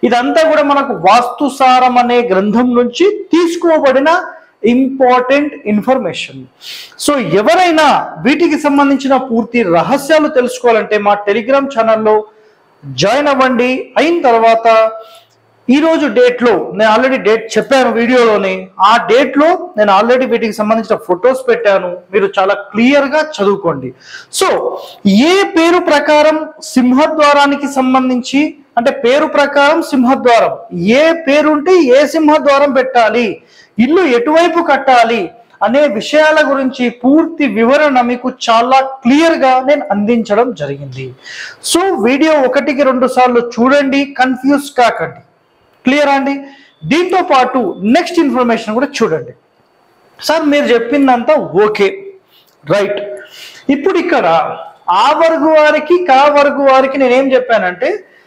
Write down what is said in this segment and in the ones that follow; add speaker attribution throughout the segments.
Speaker 1: ఇదంతా కూడా మనకు వాస్తుసారం అనే గ్రంథం నుంచి తీసుకోబడిన ఇంపార్టెంట్ ఇన్ఫర్మేషన్. సో ఎవరైనా వీటికి సంబంధించిన పూర్తి రహస్యాలు తెలుసుకోవాలంటే మా టెలిగ్రామ్ ఛానల్లో జాయిన్ అవ్వండి. అయిన తర్వాత ఈరోజు డేట్లో నేను ఆల్రెడీ డేట్ చెప్పాను వీడియోలోనే, ఆ డేట్లో నేను ఆల్రెడీ వీటికి సంబంధించిన ఫొటోస్ పెట్టాను, మీరు చాలా క్లియర్గా చదువుకోండి. సో ఏ పేరు ప్రకారం సింహద్వారానికి సంబంధించి, అంటే పేరు ప్రకారం సింహద్వారం, ఏ పేరుంటే ఏ సింహద్వారం పెట్టాలి, ఇల్లు ఎటువైపు కట్టాలి అనే విషయాల గురించి పూర్తి వివరణ మీకు చాలా క్లియర్గా నేను అందించడం జరిగింది. సో వీడియో 1-2 సార్లు చూడండి, కన్ఫ్యూజ్ కాకండి. క్లియర్ అండి? దీంతో పాటు నెక్స్ట్ ఇన్ఫర్మేషన్ కూడా చూడండి. సార్ మీరు చెప్పిందంతా ఓకే, రైట్. ఇప్పుడు ఇక్కడ ఆ వర్గు వారికి కా వర్గు వారికి నేనేం చెప్పానంటే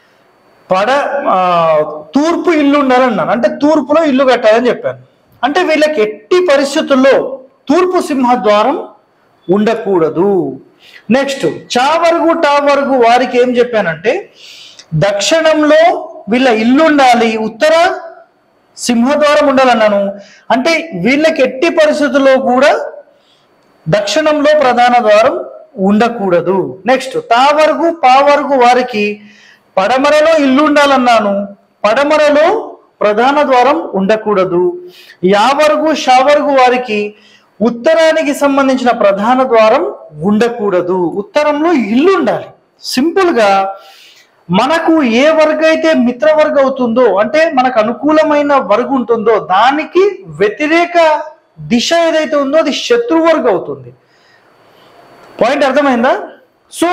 Speaker 1: తూర్పు ఇల్లు ఉండాలన్నాను, అంటే తూర్పులో ఇల్లు కట్టాలని చెప్పాను. అంటే వీళ్ళకి ఎట్టి పరిస్థితుల్లో తూర్పు సింహద్వారం ఉండకూడదు. నెక్స్ట్ చా వర్గు టా వర్గు వారికి ఏం చెప్పానంటే దక్షిణంలో వీళ్ళ ఇల్లు ఉండాలి, ఉత్తర సింహద్వారం ఉండాలన్నాను. అంటే వీళ్ళకి ఎట్టి పరిస్థితుల్లో కూడా దక్షిణంలో ప్రధాన ద్వారం ఉండకూడదు. నెక్స్ట్ తా వర్గు పా వర్గు వారికి పడమరలో ఇల్లు ఉండాలన్నాను, పడమరలో ప్రధాన ద్వారం ఉండకూడదు. యా వర్గు షా వర్గు వారికి ఉత్తరానికి సంబంధించిన ప్రధాన ద్వారం ఉండకూడదు, ఉత్తరంలో ఇల్లు ఉండాలి. సింపుల్ గా మనకు ఏ వర్గ అయితే మిత్రవర్గ అవుతుందో, అంటే మనకు అనుకూలమైన వర్గ ఉంటుందో దానికి వ్యతిరేక దిశ ఏదైతే ఉందో అది శత్రువర్గ అవుతుంది. పాయింట్ అర్థమైందా? సో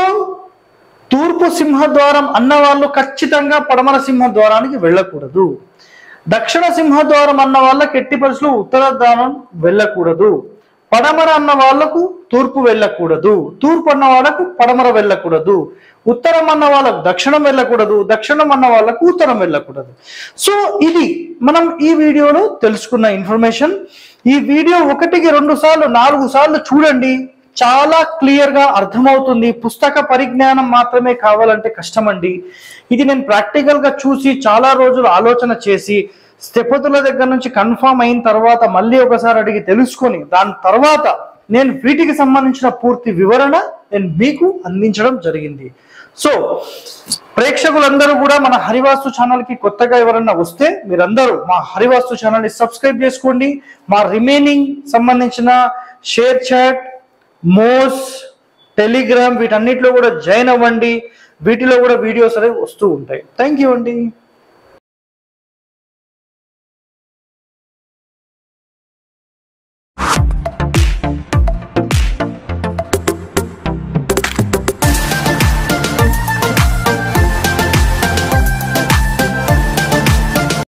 Speaker 1: తూర్పు సింహద్వారం అన్న వాళ్ళు ఖచ్చితంగా పడమర సింహద్వారానికి వెళ్ళకూడదు. దక్షిణ సింహద్వారం అన్న వాళ్ళకి ఎట్టి పరిస్థితుల్లో ఉత్తర ద్వారం వెళ్ళకూడదు. పడమర అన్న వాళ్లకు తూర్పు వెళ్ళకూడదు, తూర్పు అన్న వాళ్ళకు పడమర వెళ్ళకూడదు, ఉత్తరం అన్న వాళ్ళకు దక్షిణం వెళ్ళకూడదు, దక్షిణం అన్న వాళ్ళకు ఉత్తరం వెళ్ళకూడదు. సో ఇది మనం ఈ వీడియోలో తెలుసుకున్న ఇన్ఫర్మేషన్. ఈ వీడియో 1-2 సార్లు 4 సార్లు చూడండి, చాలా క్లియర్ గా అర్థమవుతుంది. పుస్తక పరిజ్ఞానం మాత్రమే కావాలంటే కష్టమండి. ఇది నేను ప్రాక్టికల్ గా చూసి చాలా రోజులు ఆలోచన చేసి స్థపతుల దగ్గర నుంచి కన్ఫర్మ్ అయిన తర్వాత మళ్ళీ ఒకసారి అడిగి తెలుసుకొని దాని తర్వాత నేను వీటికి సంబంధించిన పూర్తి వివరణ నేను మీకు అందించడం జరిగింది. సో ప్రేక్షకులందరూ కూడా మన హరివాస్తు ఛానల్ కి కొత్తగా ఎవరన్నా వస్తే మీరందరూ మా హరివాస్తు ఛానల్ ని సబ్స్క్రైబ్ చేసుకోండి. మా రిమైనింగ్ సంబంధించిన షేర్ చాట్, మోస్, టెలిగ్రామ్ వీటన్నిటిలో కూడా జాయిన్ అవ్వండి. వీటిలో కూడా వీడియోస్ అనేవి వస్తూ ఉంటాయి. థ్యాంక్ యూ అండి.